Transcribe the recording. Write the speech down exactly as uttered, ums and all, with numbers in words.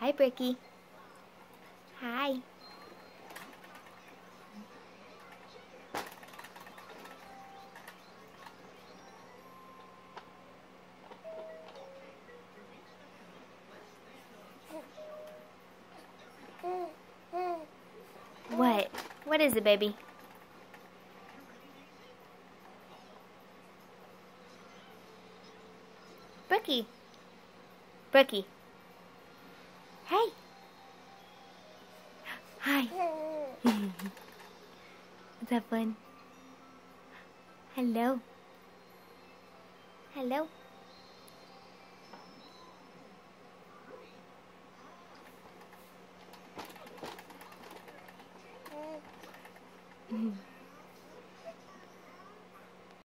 Hi, Brookie. Hi. What? What is it, baby? Brookie. Brookie. Hey. Hi. Is that fun? Hello. Hello.